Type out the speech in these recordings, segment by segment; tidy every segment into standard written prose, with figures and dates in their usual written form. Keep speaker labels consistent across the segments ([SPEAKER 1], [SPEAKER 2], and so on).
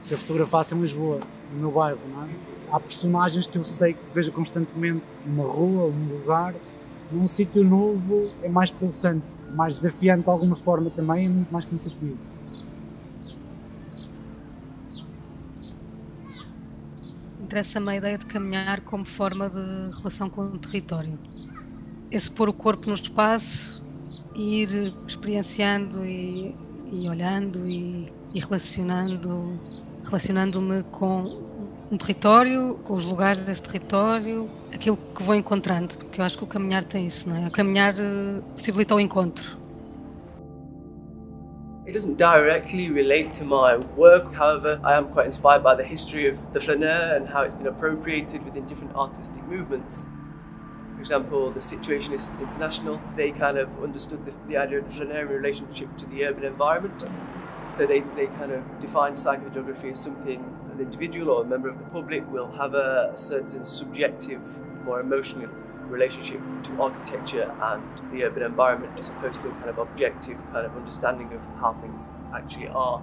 [SPEAKER 1] se eu fotografasse em Lisboa, no meu bairro, não é? Há personagens que eu sei que vejo constantemente numa rua ou num lugar. Num sítio novo é mais pulsante, mais desafiante de alguma forma também, é muito mais cansativo.
[SPEAKER 2] Interessa-me a ideia de caminhar como forma de relação com o território. Esse pôr o corpo no espaço e ir experienciando e olhando e relacionando-me com um território, com os lugares desse território, aquilo que vou encontrando, porque eu acho que o caminhar tem isso, não é? O caminhar possibilita o encontro.
[SPEAKER 3] It doesn't directly relate to my work, however, I am quite inspired by the history of the flaneur and how it's been appropriated within different artistic movements. For example, the Situationist International, they kind of understood the idea of the flaneur relationship to the urban environment. So they kind of defined psychogeography as something an individual or a member of the public will have a certain subjective, more emotional relationship to architecture and the urban environment, as opposed to a kind of objective kind of understanding of how things actually are.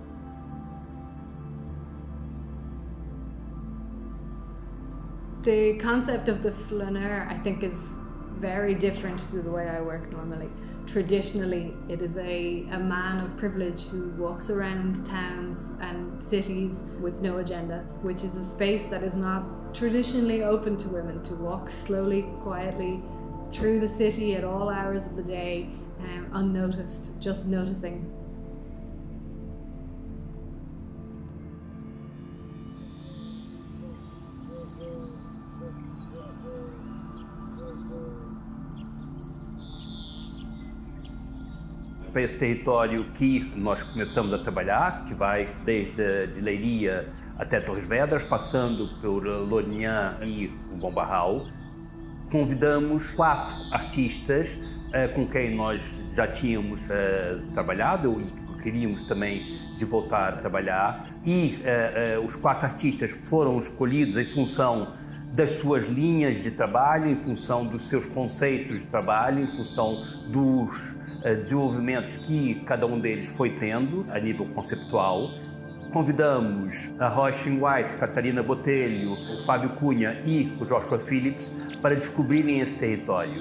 [SPEAKER 4] The concept of the flaneur, I think, is very different to the way I work normally. Traditionally, it is a man of privilege who walks around towns and cities with no agenda, which is a space that is not traditionally open to women, to walk slowly, quietly through the city at all hours of the day, unnoticed, just noticing.
[SPEAKER 5] Para esse território que nós começamos a trabalhar, que vai desde de Leiria até Torres Vedras, passando por Lourinhã e o Bom Barral, convidamos 4 artistas com quem nós já tínhamos trabalhado e que queríamos também de voltar a trabalhar, e os 4 artistas foram escolhidos em função das suas linhas de trabalho, em função dos seus conceitos de trabalho, em função dos desenvolvimentos que cada um deles foi tendo a nível conceptual. Convidamos a Roisin White, Catarina Botelho, o Fábio Cunha e o Joshua Phillips para descobrirem esse território.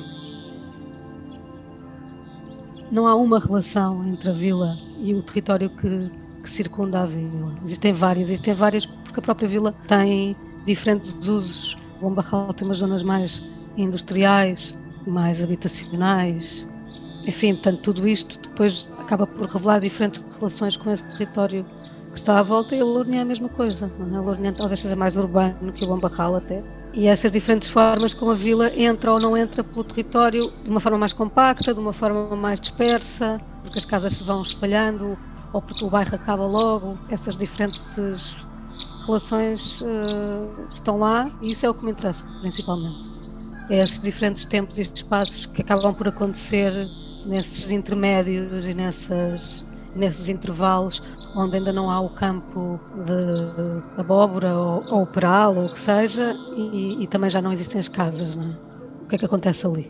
[SPEAKER 2] Não há uma relação entre a vila e o território que circunda a vila. Existem várias porque a própria vila tem diferentes usos. O Bom Barral tem umas zonas mais industriais, mais habitacionais. Enfim, portanto, tudo isto depois acaba por revelar diferentes relações com esse território que está à volta, e a Lourinhã é a mesma coisa. Não é? A Lourinhã talvez seja mais urbano que o Bom Barral até. E essas diferentes formas como a vila entra ou não entra pelo território, de uma forma mais compacta, de uma forma mais dispersa, porque as casas se vão espalhando, ou porque o bairro acaba logo. Essas diferentes relações estão lá, e isso é o que me interessa, principalmente. É esses diferentes tempos e espaços que acabam por acontecer nesses intermédios e nesses intervalos onde ainda não há o campo de abóbora ou peral ou o que seja, e também já não existem as casas, não é? O que é que acontece ali?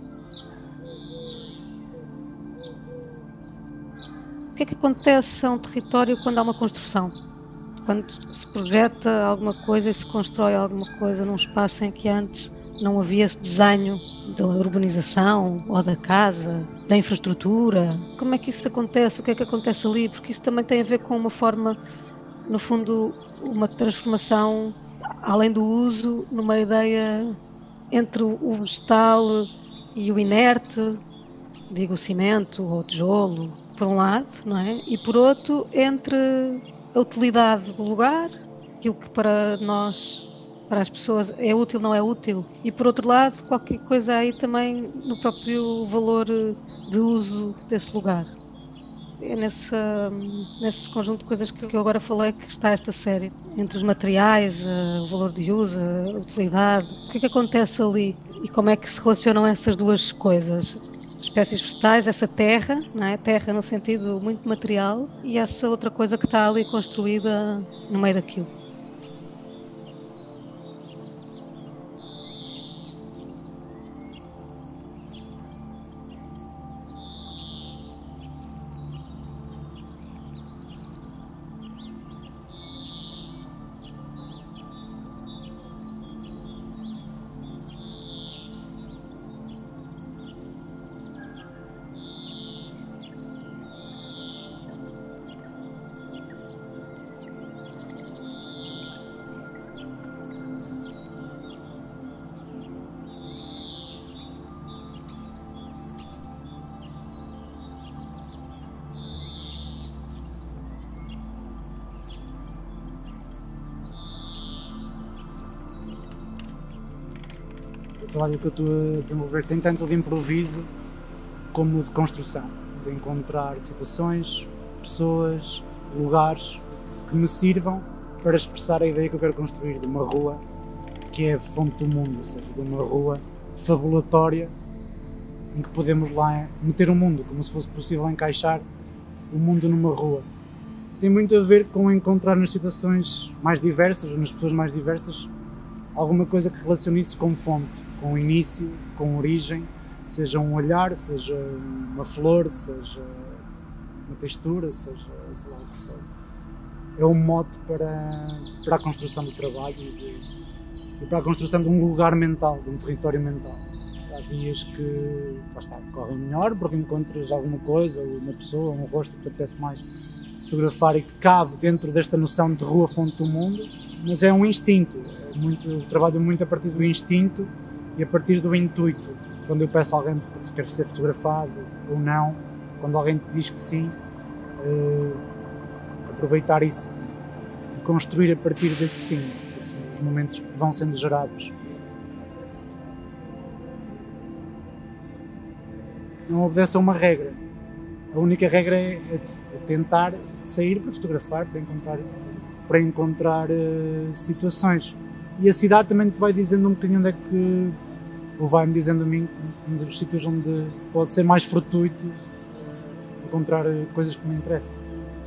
[SPEAKER 2] O que é que acontece a um território quando há uma construção? Quando se projeta alguma coisa e se constrói alguma coisa num espaço em que antes não havia esse desenho da urbanização ou da casa, da infraestrutura. Como é que isso acontece? O que é que acontece ali? Porque isso também tem a ver com uma forma, no fundo, uma transformação, além do uso, numa ideia entre o vegetal e o inerte, digo o cimento ou o tijolo, por um lado, não é? E por outro, entre a utilidade do lugar, aquilo que para nós, para as pessoas, é útil, não é útil. E por outro lado, qualquer coisa aí também no próprio valor de uso desse lugar. É nesse conjunto de coisas que eu agora falei que está esta série. Entre os materiais, o valor de uso, a utilidade. O que é que acontece ali? E como é que se relacionam essas duas coisas? Espécies vegetais, essa terra, não é? Terra no sentido muito material, e essa outra coisa que está ali construída no meio daquilo.
[SPEAKER 1] trabalho que eu estou a desenvolver tem tanto de improviso como de construção, de encontrar situações, pessoas, lugares que me sirvam para expressar a ideia que eu quero construir de uma rua que é a fonte do mundo, ou seja, de uma rua fabulatória em que podemos lá meter o mundo, como se fosse possível encaixar o mundo numa rua. Tem muito a ver com encontrar nas situações mais diversas, ou nas pessoas mais diversas, alguma coisa que relacione isso com fonte, com início, com origem, seja um olhar, seja uma flor, seja uma textura, seja sei lá o que for. É um mote para a construção do trabalho e para a construção de um lugar mental, de um território mental. Há dias que correm melhor porque encontras alguma coisa, uma pessoa, um rosto que te apetece mais fotografar e que cabe dentro desta noção de rua fonte do mundo, mas é um instinto. Eu trabalho muito a partir do instinto e a partir do intuito. Quando eu peço a alguém se quer ser fotografado ou não, quando alguém te diz que sim, aproveitar isso e construir a partir desse sim, os momentos que vão sendo gerados. Não obedece a uma regra. A única regra é tentar sair para fotografar, para encontrar situações. E a cidade também te vai dizendo um bocadinho onde é que, ou vai-me dizendo a mim, um dos sítios onde pode ser mais fortuito encontrar coisas que me interessam.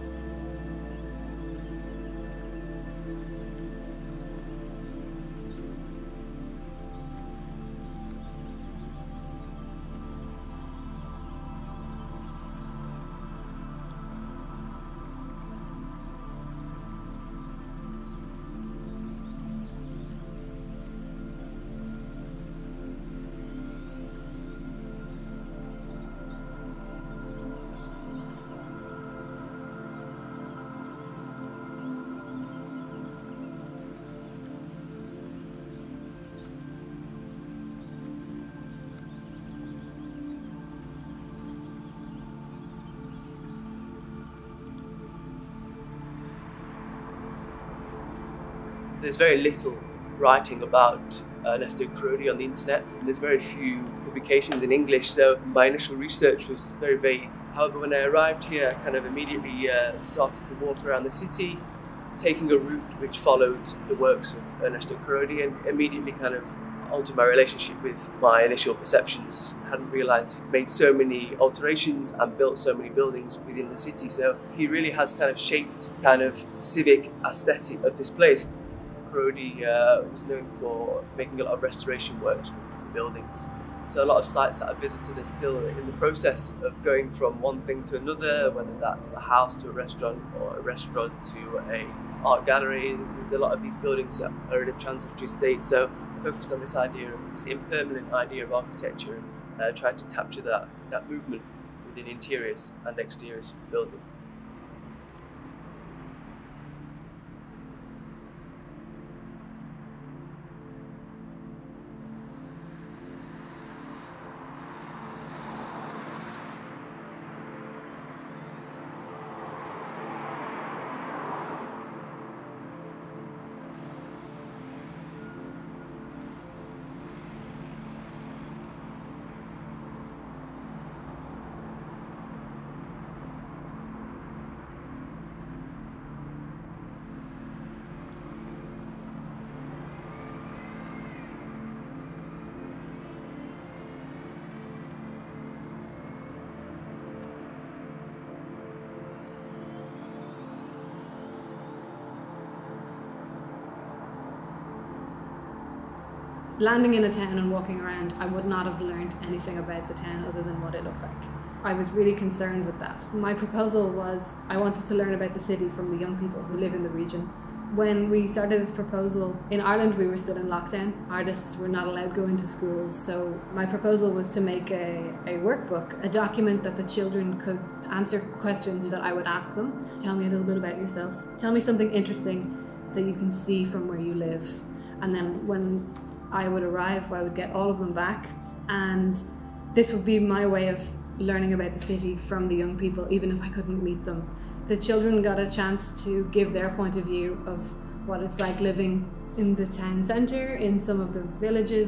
[SPEAKER 3] There's very little writing about Ernesto Crodi on the internet. There's very few publications in English, so my initial research was very vague. However, when I arrived here, I kind of immediately started to walk around the city, taking a route which followed the works of Ernesto Crodi, and immediately kind of altered my relationship with my initial perceptions. I hadn't realised he'd made so many alterations and built so many buildings within the city, so he really has kind of shaped kind of civic aesthetic of this place. Crodi was known for making a lot of restoration works with buildings. So a lot of sites that I've visited are still in the process of going from one thing to another, whether that's a house to a restaurant or a restaurant to a art gallery. There's a lot of these buildings that are in a transitory state, so focused on this idea of this impermanent idea of architecture and tried to capture that movement within interiors and exteriors of the buildings.
[SPEAKER 4] Landing in a town and walking around, I would not have learned anything about the town other than what it looks like. I was really concerned with that. My proposal was I wanted to learn about the city from the young people who live in the region. When we started this proposal, in Ireland we were still in lockdown. Artists were not allowed to go into schools, so my proposal was to make a workbook, a document that the children could answer questions that I would ask them. Tell me a little bit about yourself. Tell me something interesting that you can see from where you live. And then when I would arrive, I would get all of them back, and this would be my way of learning about the city from the young people, even if I couldn't meet them. The children got a chance to give their point of view of what it's like living in the town centre, in some of the villages,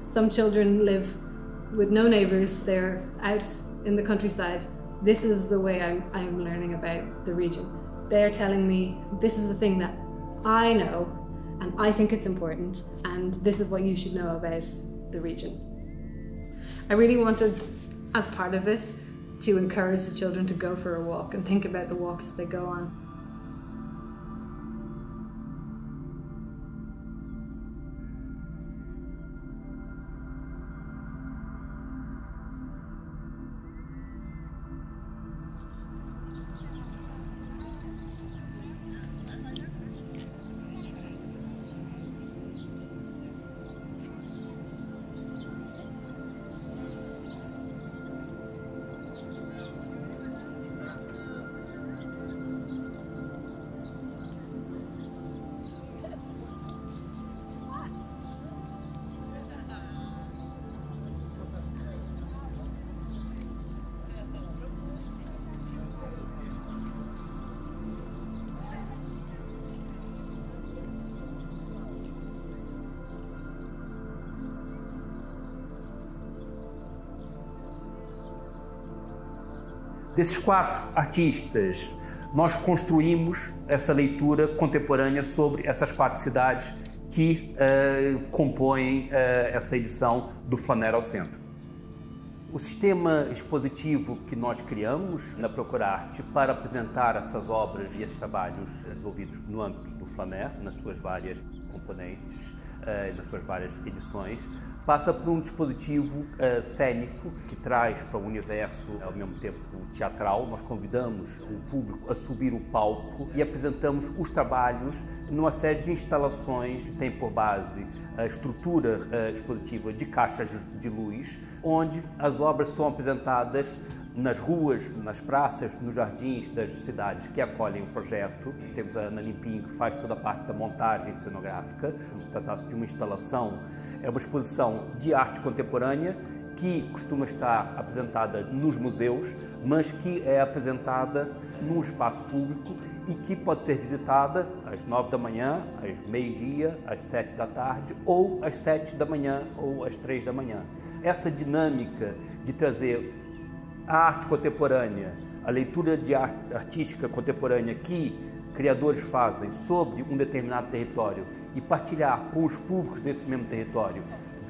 [SPEAKER 4] Some children live with no neighbours, they're out in the countryside. This is the way I'm learning about the region. They're telling me this is the thing that I know and I think it's important, and this is what you should know about the region. I really wanted, as part of this, to encourage the children to go for a walk and think about the walks that they go on.
[SPEAKER 5] Desses 4 artistas, nós construímos essa leitura contemporânea sobre essas 4 cidades que compõem essa edição do Flaneur ao Centro. O sistema expositivo que nós criamos na Procurarte para apresentar essas obras e esses trabalhos desenvolvidos no âmbito do Flaneur, nas suas várias componentes, nas suas várias edições, passa por um dispositivo cênico que traz para o universo, ao mesmo tempo teatral. Nós convidamos o público a subir o palco e apresentamos os trabalhos numa série de instalações que tem por base a estrutura expositiva de caixas de luz, onde as obras são apresentadas nas ruas, nas praças, nos jardins das cidades que acolhem o projeto. Temos a Ana Limpinho, que faz toda a parte da montagem cenográfica. Se trata-se de uma instalação, é uma exposição de arte contemporânea que costuma estar apresentada nos museus, mas que é apresentada num espaço público e que pode ser visitada às 9 da manhã, às meio-dia, às 7 da tarde, ou às 7 da manhã ou às 3 da manhã. Essa dinâmica de trazer a arte contemporânea, a leitura de arte artística contemporânea que criadores fazem sobre um determinado território e partilhar com os públicos desse mesmo território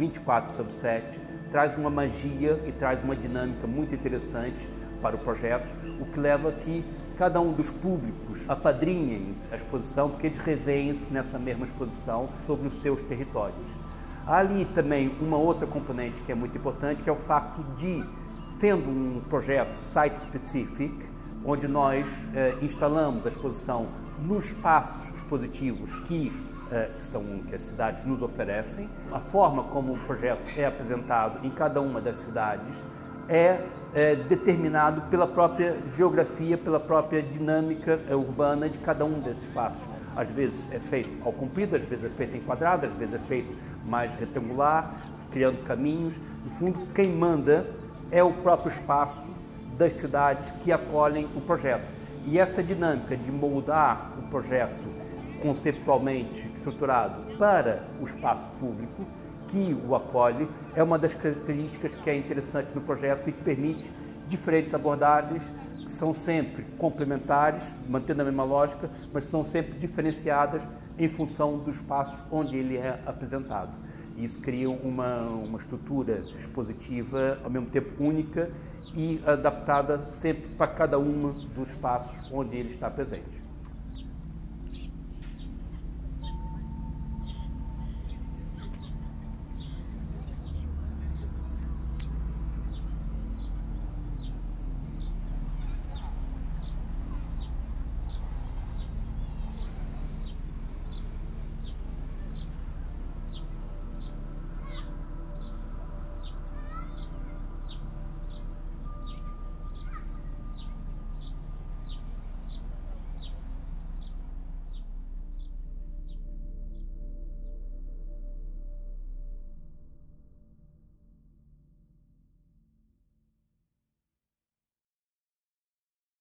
[SPEAKER 5] 24/7, traz uma magia e traz uma dinâmica muito interessante para o projeto, o que leva a que cada um dos públicos apadrinhem a exposição, porque eles revêem-se nessa mesma exposição sobre os seus territórios. Há ali também uma outra componente que é muito importante, que é o facto de, sendo um projeto site-specific, onde nós instalamos a exposição nos espaços expositivos que as cidades nos oferecem, a forma como o projeto é apresentado em cada uma das cidades é determinado pela própria geografia, pela própria dinâmica urbana de cada um desses espaços. Às vezes é feito ao comprido, às vezes é feito em quadrado, às vezes é feito mais retangular, criando caminhos. No fundo, quem manda é o próprio espaço das cidades que acolhem o projeto. E essa dinâmica de moldar o projeto conceptualmente estruturado para o espaço público que o acolhe é uma das características que é interessante no projeto e que permite diferentes abordagens que são sempre complementares, mantendo a mesma lógica, mas são sempre diferenciadas em função do espaço onde ele é apresentado. E isso cria uma estrutura expositiva, ao mesmo tempo única e adaptada sempre para cada um dos espaços onde ele está presente.